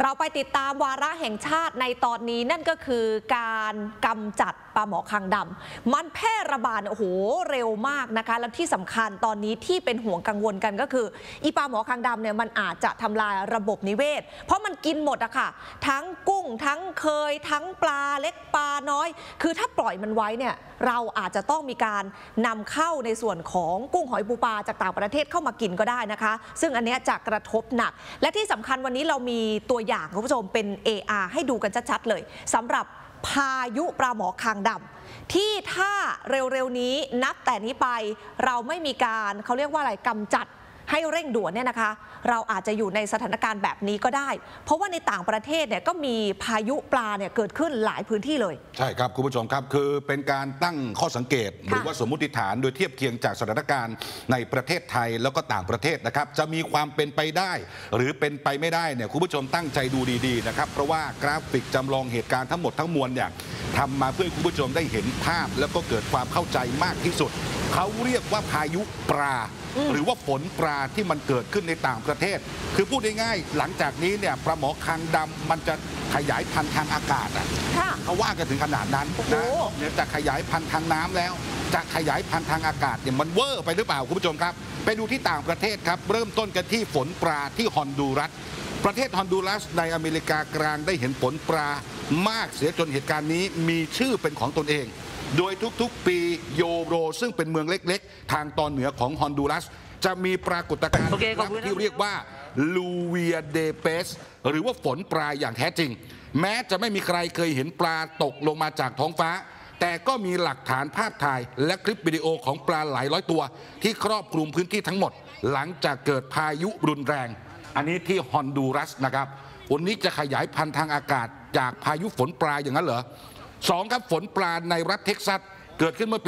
เราไปติดตามวาระแห่งชาติในตอนนี้นั่นก็คือการกำจัดปลาหมอคางดำมันแพร่ระบาดโอ้โหเร็วมากนะคะและที่สำคัญตอนนี้ที่เป็นห่วงกังวลกันก็คืออีปลาหมอคางดำเนี่ยมันอาจจะทำลายระบบนิเวศเพราะมันกินหมดอะค่ะทั้งกุ้งทั้งเคยทั้งปลาเล็กปลาน้อยคือถ้าปล่อยมันไว้เนี่ยเราอาจจะต้องมีการนำเข้าในส่วนของกุ้งหอยปูปลาจากต่างประเทศเข้ามากินก็ได้นะคะซึ่งอันนี้จะกระทบหนักและที่สำคัญวันนี้เรามีตัวอย่างคุณผู้ชมเป็น AR ให้ดูกันชัดๆเลยสำหรับพายุปลาหมอคางดำที่ถ้าเร็วๆนี้นับแต่นี้ไปเราไม่มีการเขาเรียกว่าอะไรกำจัดให้เร่งด่วนเนี่ยนะคะเราอาจจะอยู่ในสถานการณ์แบบนี้ก็ได้เพราะว่าในต่างประเทศเนี่ยก็มีพายุปลาเนี่ยเกิดขึ้นหลายพื้นที่เลยใช่ครับคุณผู้ชมครับคือเป็นการตั้งข้อสังเกตหรือว่าสมมุติฐานโดยเทียบเคียงจากสถานการณ์ในประเทศไทยแล้วก็ต่างประเทศนะครับจะมีความเป็นไปได้หรือเป็นไปไม่ได้เนี่ยคุณผู้ชมตั้งใจดูดีๆนะครับเพราะว่ากราฟิกจำลองเหตุการณ์ทั้งหมดทั้งมวลเนี่ยทำมาเพื่อให้คุณผู้ชมได้เห็นภาพแล้วก็เกิดความเข้าใจมากที่สุดเขาเรียกว่าพายุปลาหรือว่าฝนปลาที่มันเกิดขึ้นในต่างประเทศคือพูดง่ายๆหลังจากนี้เนี่ยปลาหมอคางดำมันจะขยายพันธุ์ทางอากาศเขาว่ากันถึงขนาดนั้นนะเนี่ยจะขยายพันธุ์ทางน้ำแล้วจะขยายพันธุ์ทางอากาศเนี่ยมันเวอร์ไปหรือเปล่าคุณผู้ชมครับไปดูที่ต่างประเทศครับเริ่มต้นกันที่ฝนปลาที่ฮอนดูรัสประเทศฮอนดูรัสในอเมริกากลางได้เห็นฝนปลามากเสียจนเหตุการณ์นี้มีชื่อเป็นของตนเองโดยทุกๆปีโยโรซึ่งเป็นเมืองเล็กๆทางตอนเหนือของฮอนดูรัสจะมีปรากฏการณ์ที่เรียกว่าลูเวียเดเปสหรือว่าฝนปลาอย่างแท้จริงแม้จะไม่มีใครเคยเห็นปลาตกลงมาจากท้องฟ้าแต่ก็มีหลักฐานภาพถ่ายและคลิปวิดีโอของปลาหลายร้อยตัวที่ครอบคลุมพื้นที่ทั้งหมดหลังจากเกิดพายุรุนแรงอันนี้ที่ฮอนดูรัสนะครับวันนี้จะขยายพันธุ์ทางอากาศจากพายุฝนปลาอย่างนั้นเหรอ2ครับฝนปลาในรัฐเท็กซัสเกิดขึ้นเมื่อปี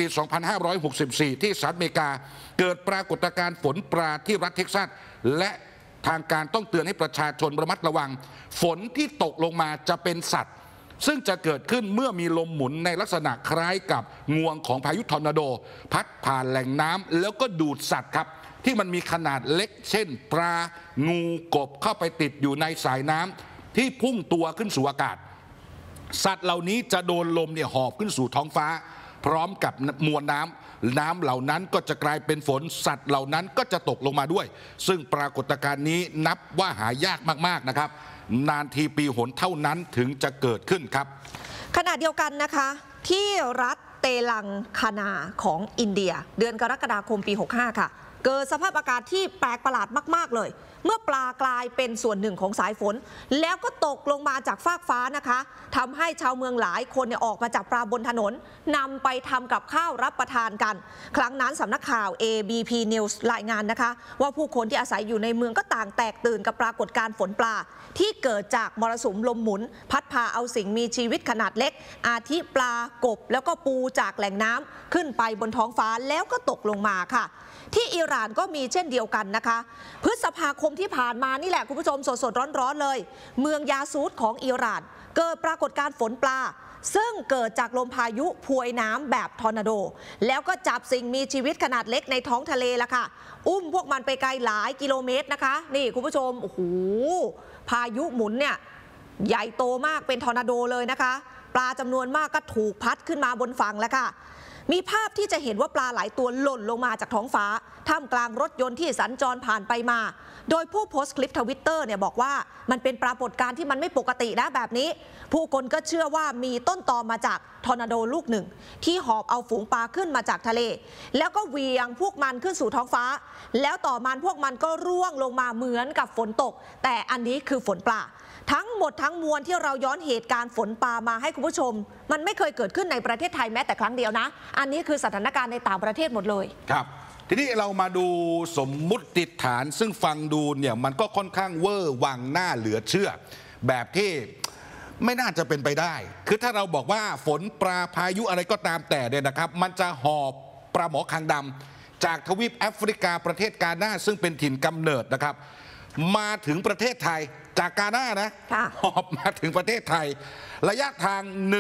2564 ที่สหรัฐอเมริกาเกิดปรากฏการณ์ฝนปลาที่รัฐเท็กซัสและทางการต้องเตือนให้ประชาชนระมัดระวังฝนที่ตกลงมาจะเป็นสัตว์ซึ่งจะเกิดขึ้นเมื่อมีลมหมุนในลักษณะคล้ายกับงวงของพายุทอร์นาโดพัดผ่านแหล่งน้ำแล้วก็ดูดสัตว์ครับที่มันมีขนาดเล็กเช่นปลางูกบเข้าไปติดอยู่ในสายน้ำที่พุ่งตัวขึ้นสู่อากาศสัตว์เหล่านี้จะโดนลมหอบขึ้นสู่ท้องฟ้าพร้อมกับมวลน้ำเหล่านั้นก็จะกลายเป็นฝนสัตว์เหล่านั้นก็จะตกลงมาด้วยซึ่งปรากฏการณ์นี้นับว่าหายากมากๆนะครับนานทีปีหนเท่านั้นถึงจะเกิดขึ้นครับขณะเดียวกันนะคะที่รัฐเตลังคานาของอินเดียเดือนกรกฎาคมปี 65 ค่ะเกิดสภาพอากาศที่แปลกประหลาดมากๆเลยเมื่อปลากลายเป็นส่วนหนึ่งของสายฝนแล้วก็ตกลงมาจากฟากฟ้านะคะทำให้ชาวเมืองหลายคนออกมาจับปลาบนถนนนำไปทำกับข้าวรับประทานกันครั้งนั้นสำนักข่าว ABP News รายงานนะคะว่าผู้คนที่อาศัยอยู่ในเมืองก็ต่างแตกตื่นกับปรากฏการณ์ฝนปลาที่เกิดจากมรสุมลมหมุนพัดพาเอาสิ่งมีชีวิตขนาดเล็กอาทิปลากบแล้วก็ปูจากแหล่งน้ำขึ้นไปบนท้องฟ้าแล้วก็ตกลงมาค่ะที่อิหร่านก็มีเช่นเดียวกันนะคะพฤษภาคมที่ผ่านมานี่แหละคุณผู้ชมสดๆร้อนๆเลยเมืองยาซูดของอิหร่านเกิดปรากฏการณ์ฝนปลาซึ่งเกิดจากลมพายุพวยน้ำแบบทอร์นาโดแล้วก็จับสิ่งมีชีวิตขนาดเล็กในท้องทะเลละค่ะอุ้มพวกมันไปไกลหลายกิโลเมตรนะคะนี่คุณผู้ชมโอ้โหพายุหมุนเนี่ยใหญ่โตมากเป็นทอร์นาโดเลยนะคะปลาจำนวนมากก็ถูกพัดขึ้นมาบนฝั่งแล้วค่ะมีภาพที่จะเห็นว่าปลาหลายตัวหล่นลงมาจากท้องฟ้าท่ามกลางรถยนต์ที่สัญจรผ่านไปมาโดยผู้โพสต์คลิปทวิตเตอร์เนี่ยบอกว่ามันเป็นปรากฏการณ์ที่มันไม่ปกตินะแบบนี้ผู้คนก็เชื่อว่ามีต้นตอมาจากทอร์นาโดลูกหนึ่งที่หอบเอาฝูงปลาขึ้นมาจากทะเลแล้วก็เหวี่ยงพวกมันขึ้นสู่ท้องฟ้าแล้วต่อมาพวกมันก็ร่วงลงมาเหมือนกับฝนตกแต่อันนี้คือฝนปลาทั้งหมดทั้งมวลที่เราย้อนเหตุการณ์ฝนปลามาให้คุณผู้ชมมันไม่เคยเกิดขึ้นในประเทศไทยแม้แต่ครั้งเดียวนะอันนี้คือสถานการณ์ในต่างประเทศหมดเลยครับทีนี้เรามาดูสมมุติฐานซึ่งฟังดูเนี่ยมันก็ค่อนข้างเวอร์วังหน้าเหลือเชื่อแบบที่ไม่น่าจะเป็นไปได้คือถ้าเราบอกว่าฝนปลาพายุอะไรก็ตามแต่เนี่ยนะครับมันจะหอบปลาหมอคางดำจากทวีปแอฟริกาประเทศกาน่าซึ่งเป็นถิ่นกำเนิดนะครับมาถึงประเทศไทยจากกาน่านะหอบมาถึงประเทศไทยระยะทาง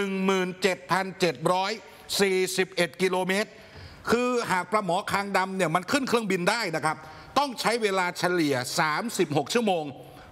17,741 กิโลเมตรคือหากปลาหมอคางดำเนี่ยมันขึ้นเครื่องบินได้นะครับต้องใช้เวลาเฉลี่ย36 ชั่วโมง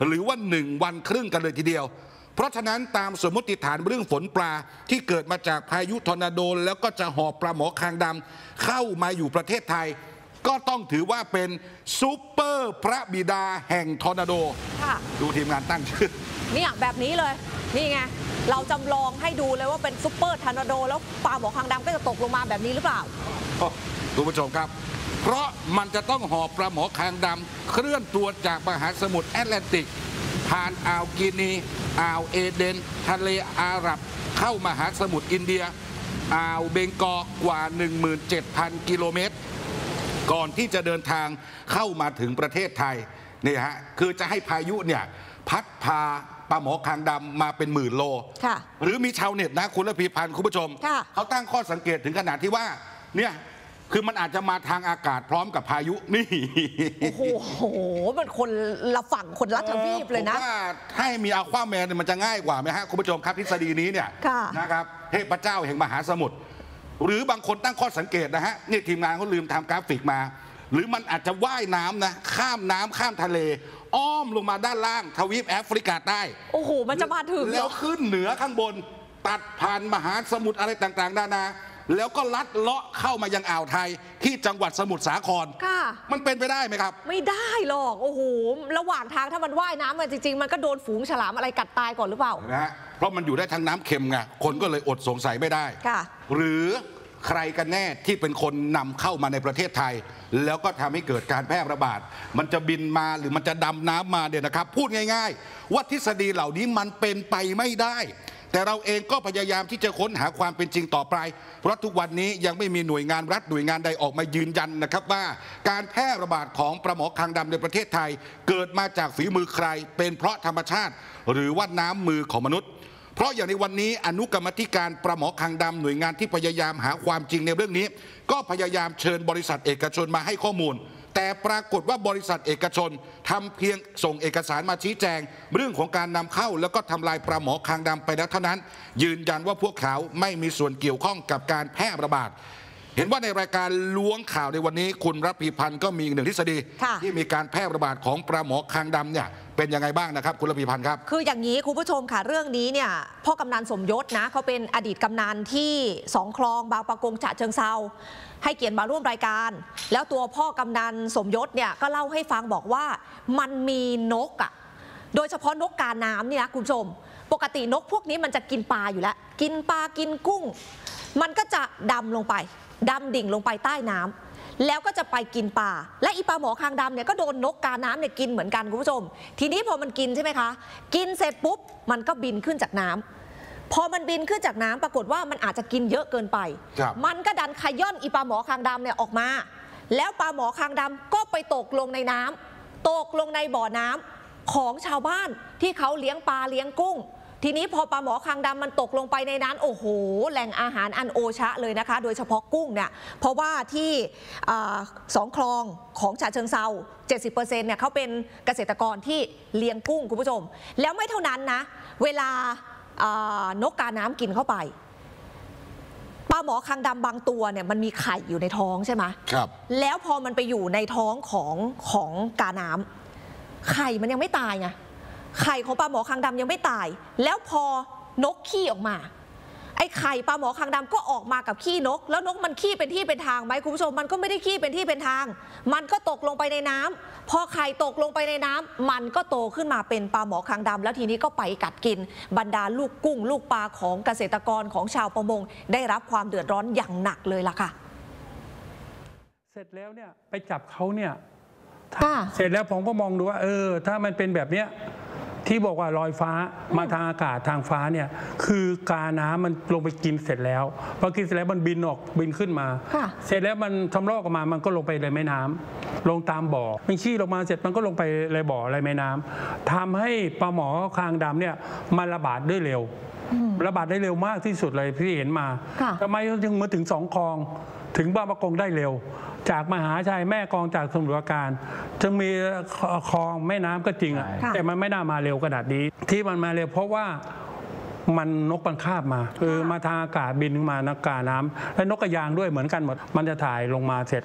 หรือว่า1 วันครึ่งกันเลยทีเดียวเพราะฉะนั้นตามสมมติฐานเรื่องฝนปลาที่เกิดมาจากพายุทอร์นาโดแล้วก็จะหอบปลาหมอคางดำเข้ามาอยู่ประเทศไทยก็ต้องถือว่าเป็นซูเปอร์พระบิดาแห่งทอร์นาโดดูทีมงานตั้งชื่อเนี่ยแบบนี้เลยนี่ไงเราจำลองให้ดูเลยว่าเป็นซูเปอร์ทอร์นาโดแล้วปลาหมอคางดำก็จะตกลงมาแบบนี้หรือเปล่าคุณผู้ชมครับเพราะมันจะต้องหอบปลาหมอคางดำเคลื่อนตัวจากมหาสมุทรแอตแลนติกผ่านอ่าวกินีอ่าวเอเดนทะเลอาหรับเข้ามหาสมุทรอินเดียอ่าวเบงกอลกว่า 17,000 กิโลเมตรก่อนที่จะเดินทางเข้ามาถึงประเทศไทยนี่ฮะคือจะให้พายุเนี่ยพัดพาปลาหมอคางดำมาเป็นหมื่นโลหรือมีชาวเน็ตนะคุณระพีพันธ์คุณผู้ชมเขาตั้งข้อสังเกตถึงขนาดที่ว่าเนี่ยคือมันอาจจะมาทางอากาศพร้อมกับพายุนี่โอ้โหมันคนละฝั่งคนละทวีปเลยนะว่าให้มีอัลควาแมนมันจะง่ายกว่าไหมฮะคุณผู้ชมครับทฤษฎีนี้เนี่ยนะครับเทพเจ้าแห่งมหาสมุทรหรือบางคนตั้งข้อสังเกตนะฮะนี่ทีมงานเขาลืมทำกราฟิกมาหรือมันอาจจะว่ายน้ำนะข้ามน้ำข้ามทะเลอ้อมลงมาด้านล่างทวีปแอฟริกาใต้โอ้โหมันจะมาถึงแล้วขึ้นเหนือข้างบนตัดผ่านมหาสมุทรอะไรต่างๆนานาแล้วก็ลัดเลาะเข้ามายังอ่าวไทยที่จังหวัดสมุทรสาครมันเป็นไปได้ไหมครับไม่ได้หรอกโอ้โหระหว่างทางถ้ามันว่ายน้ำมันจริงๆมันก็โดนฝูงฉลามอะไรกัดตายก่อนหรือเปล่านะฮะเพราะมันอยู่ได้ทั้งน้ำเค็มไงคนก็เลยอดสงสัยไม่ได้หรือใครกันแน่ที่เป็นคนนำเข้ามาในประเทศไทยแล้วก็ทำให้เกิดการแพร่ระบาดมันจะบินมาหรือมันจะดำน้ำมาเนี่ยนะครับพูดง่ายๆว่าทฤษฎีเหล่านี้มันเป็นไปไม่ได้แต่เราเองก็พยายามที่จะค้นหาความเป็นจริงต่อไปเพราะทุกวันนี้ยังไม่มีหน่วยงานรัฐหน่วยงานใดออกมายืนยันนะครับว่าการแพร่ระบาดของปลาหมอคางดำในประเทศไทยเกิดมาจากฝีมือใครเป็นเพราะธรรมชาติหรือว่าน้ำมือของมนุษย์เพราะอย่างในวันนี้อนุกรรมธิการปลาหมอคางดำหน่วยงานที่พยายามหาความจริงในเรื่องนี้ก็พยายามเชิญบริษัทเอกชนมาให้ข้อมูลแต่ปรากฏว่าบริษัทเอกชนทำเพียงส่งเอกสารมาชี้แจงเรื่องของการนำเข้าแล้วก็ทำลายปลาหมอคางดำไปแล้วเท่านั้นยืนยันว่าพวกเขาไม่มีส่วนเกี่ยวข้องกับการแพร่ระบาดเห็นว่าในรายการล้วงข่าวในวันนี้คุณรัพีพันธ์ก็มีหนึ่งทฤษฎีที่มีการแพร่ระบาดของปลาหมอคางดำเนี่ยเป็นยังไงบ้างนะครับคุณรัพีพันธ์ครับคืออย่างนี้คุณผู้ชมค่ะเรื่องนี้เนี่ยพ่อกำนันสมยศนะเขาเป็นอดีตกำนันที่2 คลองบางปะกงฉะเชิงเทราให้เกียรติมาร่วมรายการแล้วตัวพ่อกำนันสมยศเนี่ยก็เล่าให้ฟังบอกว่ามันมีนกอ่ะโดยเฉพาะนกกาน้ำเนี่ยคุณผู้ชมปกตินกพวกนี้มันจะกินปลาอยู่แล้วกินปลากินกุ้งมันก็จะดำลงไปดำดิ่งลงไปใต้น้ำแล้วก็จะไปกินปลาและอีปลาหมอคางดำเนี่ยก็โดนนกกาน้ำเนี่ยกินเหมือนกันคุณผู้ชมทีนี้พอมันกินใช่ไหมคะกินเสร็จปุ๊บมันก็บินขึ้นจากน้ำพอมันบินขึ้นจากน้ำปรากฏว่ามันอาจจะกินเยอะเกินไปมันก็ดันขย้อนอีปลาหมอคางดำเนี่ยออกมาแล้วปลาหมอคางดำก็ไปตกลงในน้ำตกลงในบ่อน้ำของชาวบ้านที่เขาเลี้ยงปลาเลี้ยงกุ้งทีนี้พอปลาหมอคางดำมันตกลงไปในนั้นโอ้โหแหล่งอาหารอันโอชะเลยนะคะโดยเฉพาะกุ้งเนี่ยเพราะว่าที่2 คลองของฉะเชิงเทรา 70% เนี่ยเขาเป็นเกษตรกรที่เลี้ยงกุ้งคุณผู้ชมแล้วไม่เท่านั้นนะเวลานกกาน้ำกินเข้าไปปลาหมอคางดำบางตัวเนี่ยมันมีไข่อยู่ในท้องใช่ไหมครับแล้วพอมันไปอยู่ในท้องของกาน้ำไข่มันยังไม่ตายไงไข่ของปลาหมอคางดำยังไม่ตายแล้วพอนกขี้ออกมาไอ้ไข่ปลาหมอคางดำก็ออกมากับขี้นกแล้วนกมันขี้เป็นที่เป็นทางไหมคุณผู้ชมมันก็ไม่ได้ขี้เป็นที่เป็นทางมันก็ตกลงไปในน้ำพอไข่ตกลงไปในน้ำมันก็โตขึ้นมาเป็นปลาหมอคางดำแล้วทีนี้ก็ไปกัดกินบรรดาลูกกุ้งลูกปลาของเกษตรกรของชาวประมงได้รับความเดือดร้อนอย่างหนักเลยล่ะค่ะเสร็จแล้วเนี่ยไปจับเขาเนี่ยเสร็จแล้วผมก็มองดูว่าถ้ามันเป็นแบบเนี้ยที่บอกว่าลอยฟ้ามาทางอากาศทางฟ้าเนี่ยคือกาน้ำมันลงไปกินเสร็จแล้วพอกินเสร็จแล้วมันบินขึ้นมาเสร็จแล้วมันทำลอกออกมามันก็ลงไปในแม่น้ำลงตามบ่อมันขี้ลงมาเสร็จมันก็ลงไปในบ่อในแม่น้ำทำให้ปลาหมอคางดำเนี่ยมันระบาดได้เร็วระบาดได้เร็วมากที่สุดเลยที่เห็นมาทำไมถึงมาถึง2 คลองถึงบางปะกงได้เร็วจากมหาชัยแม่กลองจากสมุทรปราการจะมีคลองแม่น้ำก็จริงอ่ะแต่มันไม่น่ามาเร็วขนาดนี้ที่มันมาเร็วเพราะว่ามันนกมันคาบมามาทางอากาศบินมานักกาน้ำและนกกระยางด้วยเหมือนกันหมดมันจะถ่ายลงมาเสร็จ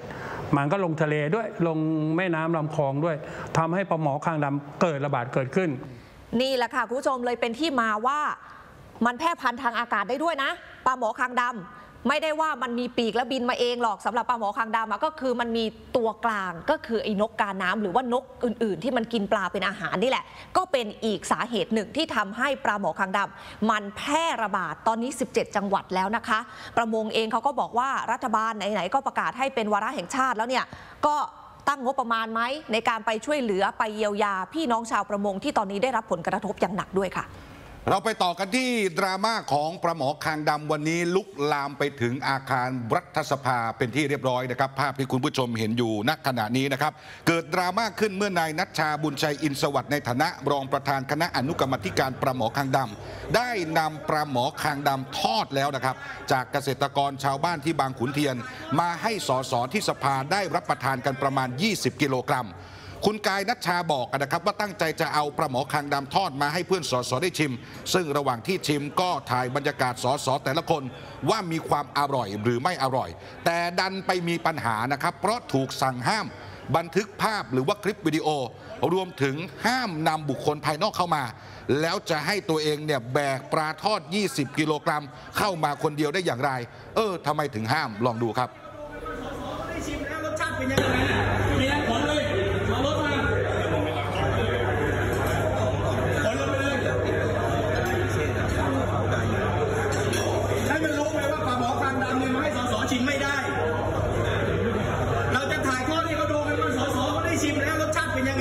มันก็ลงทะเลด้วยลงแม่น้ำลำคลองด้วยทำให้ปลาหมอคางดำเกิดระบาดเกิดขึ้นนี่แหละค่ะคุณผู้ชมเลยเป็นที่มาว่ามันแพร่พันธุ์ทางอากาศได้ด้วยนะปลาหมอคางดำไม่ได้ว่ามันมีปีกแล้วบินมาเองหรอกสำหรับปลาหมอคางดำก็คือมันมีตัวกลางก็คือไอ้นกกาน้ำหรือว่านกอื่นๆที่มันกินปลาเป็นอาหารนี่แหละก็เป็นอีกสาเหตุหนึ่งที่ทำให้ปลาหมอคางดำมันแพร่ระบาดตอนนี้17จังหวัดแล้วนะคะประมงเองเขาก็บอกว่ารัฐบาลไหนๆก็ประกาศให้เป็นวาระแห่งชาติแล้วเนี่ยก็ตั้งงบประมาณไหมในการไปช่วยเหลือไปเยียวยาพี่น้องชาวประมงที่ตอนนี้ได้รับผลกระทบอย่างหนักด้วยค่ะเราไปต่อกันที่ดราม่าของปลาหมอคางดำวันนี้ลุกลามไปถึงอาคารรัฐสภาเป็นที่เรียบร้อยนะครับภาพที่คุณผู้ชมเห็นอยู่ณขณะนี้นะครับเกิดดราม่าขึ้นเมื่อนายณัชชาบุญชัยอินทร์สวัสดิ์ในฐานะรองประธานคณะอนุกรรมาธิการปลาหมอคางดำได้นำปลาหมอคางดำทอดแล้วนะครับจากเกษตรกรชาวบ้านที่บางขุนเทียนมาให้สสที่สภาได้รับประทานกันประมาณ20กิโลกรัมคุณกายณัชชาบอกนะครับว่าตั้งใจจะเอาปลาหมอคางดำทอดมาให้เพื่อนสสได้ชิมซึ่งระหว่างที่ชิมก็ถ่ายบรรยากาศสสแต่ละคนว่ามีความอร่อยหรือไม่อร่อยแต่ดันไปมีปัญหานะครับเพราะถูกสั่งห้ามบันทึกภาพหรือว่าคลิปวิดีโอรวมถึงห้ามนำบุคคลภายนอกเข้ามาแล้วจะให้ตัวเองเนี่ยแบกปลาทอด20กิโลกรัมเข้ามาคนเดียวได้อย่างไรทำไมถึงห้ามลองดูครับได้ชิมแล้วรสชาติเป็นยังไงมีแล้วผลเลยเอารถมาผลลงไปเลยให้มันรู้ไปว่าปลาหมอคางดำเนี่ยมาให้สสชิมไม่ได้เราจะถ่ายทอดให้เขาดูกันว่าสสเขาได้ชิมแล้วรสชาติเป็นยังไง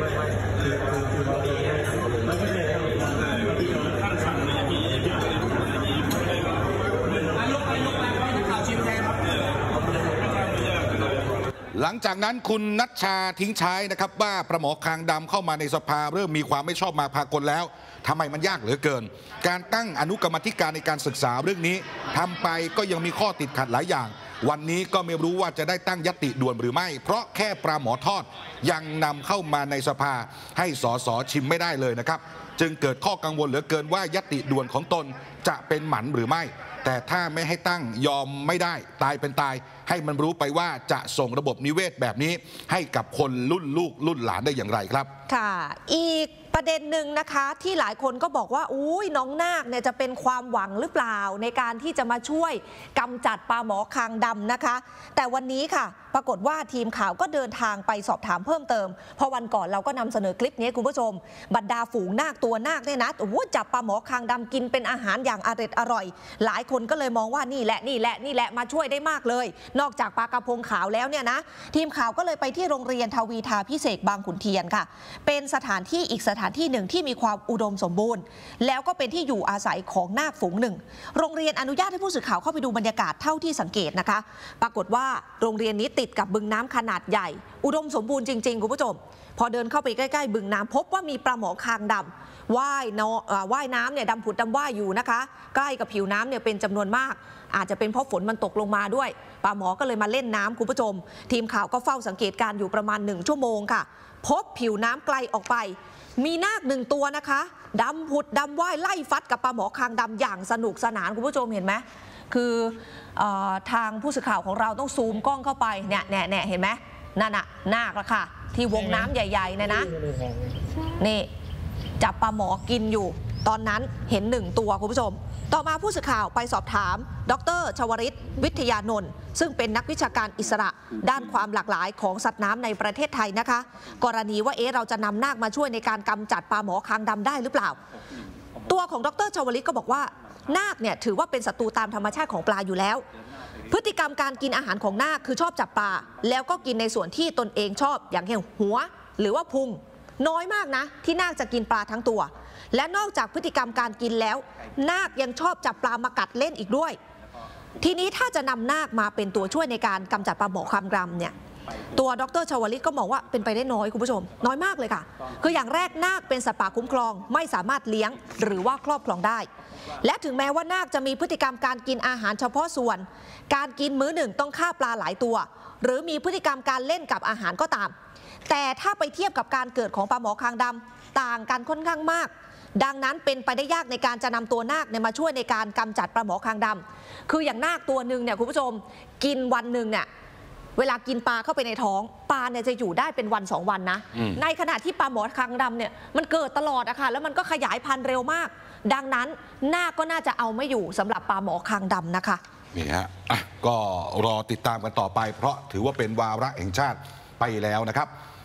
หลังจากนั้นคุณณัชชาทิ้งท้ายนะครับว่าปลาหมอคางดำเข้ามาในสภาเริ่มมีความไม่ชอบมาพากลแล้วทำไมมันยากเหลือเกินการตั้งอนุกรรมาธิการในการศึกษาเรื่องนี้ทำไปก็ยังมีข้อติดขัดหลายอย่างวันนี้ก็ไม่รู้ว่าจะได้ตั้งญัตติด่วนหรือไม่เพราะแค่ปลาหมอทอดยังนำเข้ามาในสภาให้สสชิมไม่ได้เลยนะครับจึงเกิดข้อกังวลเหลือเกินว่าญัตติด่วนของตนจะเป็นหมันหรือไม่แต่ถ้าไม่ให้ตั้งยอมไม่ได้ตายเป็นตายให้มันรู้ไปว่าจะส่งระบบนิเวศแบบนี้ให้กับคนรุ่นลูกรุ่นหลานได้อย่างไรครับค่ะอีกประเด็นหนึ่งนะคะที่หลายคนก็บอกว่าอุ้ยน้องนาคเนี่ยจะเป็นความหวังหรือเปล่าในการที่จะมาช่วยกำจัดปลาหมอคางดำนะคะแต่วันนี้ค่ะปรากฏว่าทีมข่าวก็เดินทางไปสอบถามเพิ่มเติมพอวันก่อนเราก็นำเสนอคลิปนี้คุณผู้ชมบรรดาฝูงนาคตัวนาคเนี่ยนะจับปลาหมอคางดำกินเป็นอาหารอย่างอร่อยหลายคนก็เลยมองว่านี่แหละมาช่วยได้มากเลยนอกจากปลากระพงขาวแล้วเนี่ยนะทีมข่าวก็เลยไปที่โรงเรียนทวีทาพิเศษบางขุนเทียนค่ะเป็นสถานที่อีกสถานที่หนึ่งที่มีความอุดมสมบูรณ์แล้วก็เป็นที่อยู่อาศัยของนาคฝูงหนึ่งโรงเรียนอนุญาตให้ผู้สื่อข่าวเข้าไปดูบรรยากาศเท่าที่สังเกตนะคะปรากฏว่าโรงเรียนนี้ติดกับบึงน้ำขนาดใหญ่อุดมสมบูรณ์จริงๆคุณผู้ชมพอเดินเข้าไปใกล้ๆบึงน้ำพบว่ามีปลาหมอคางดำว่ายน้ำเนี่ยดำผุดดำว่ายอยู่นะคะใกล้กับผิวน้ำเนี่ยเป็นจำนวนมากอาจจะเป็นเพราะฝนมันตกลงมาด้วยปลาหมอก็เลยมาเล่นน้ำคุณผู้ชมทีมข่าวก็เฝ้าสังเกตการอยู่ประมาณ1ชั่วโมงค่ะพบผิวน้ำไกลออกไปมีนาค1ตัวนะคะดำผุดดำว่ายไล่ฟัดกับปลาหมอคางดำอย่างสนุกสนานคุณผู้ชมเห็นไหมคือทางผู้สื่อข่าวของเราต้องซูมกล้องเข้าไปเนี่ยเห็นไหมนั่นน่ะนาคละค่ะที่วงน้ำใหญ่ๆนะนี่จับปลาหมอกินอยู่ตอนนั้นเห็น1ตัวคุณผู้ชมต่อมาผู้สื่อข่าวไปสอบถามดร.ชวริตวิทยานนท์ซึ่งเป็นนักวิชาการอิสระด้านความหลากหลายของสัตว์น้ำในประเทศไทยนะคะกรณีว่าเราจะนำนาคมาช่วยในการกำจัดปลาหมอคางดำได้หรือเปล่าตัวของดร.ชวริตก็บอกว่านาคเนี่ยถือว่าเป็นศัตรูตามธรรมชาติของปลาอยู่แล้วพฤติกรรมการกินอาหารของนาคคือชอบจับปลาแล้วก็กินในส่วนที่ตนเองชอบอย่างเช่นหัวหรือว่าพุงน้อยมากนะที่นาคจะกินปลาทั้งตัวและนอกจากพฤติกรรมการกินแล้วนาคยังชอบจับปลามากัดเล่นอีกด้วยทีนี้ถ้าจะนำนาคมาเป็นตัวช่วยในการกำจัดปลาหมอคางดำเนี่ยตัวดร.ชวลิตก็มองว่าเป็นไปได้น้อยคุณผู้ชมน้อยมากเลยค่ะคืออย่างแรกนาคเป็นสัตว์ป่าคุ้มครองไม่สามารถเลี้ยงหรือว่าครอบครองได้และถึงแม้ว่านาคจะมีพฤติกรรมการกินอาหารเฉพาะส่วนการกินมื้อหนึ่งต้องฆ่าปลาหลายตัวหรือมีพฤติกรรมการเล่นกับอาหารก็ตามแต่ถ้าไปเทียบกับการเกิดของปลาหมอคางดำต่างกันค่อนข้างมากดังนั้นเป็นไปได้ยากในการจะนำตัวนาคมาช่วยในการกำจัดปลาหมอคางดำคืออย่างนาคตัวหนึ่งเนี่ยคุณผู้ชมกินวันหนึ่งเนี่ยเวลากินปลาเข้าไปในท้องปลาเนี่ยจะอยู่ได้เป็นวัน2 วันนะในขณะที่ปลาหมอคางดำเนี่ยมันเกิดตลอดอะค่ะแล้วมันก็ขยายพันธุ์เร็วมากดังนั้นก็น่าจะเอาไม่อยู่สำหรับปลาหมอคางดำนะคะนี่ฮะก็รอติดตามกันต่อไปเพราะถือว่าเป็นวาระแห่งชาติไปแล้วนะครับ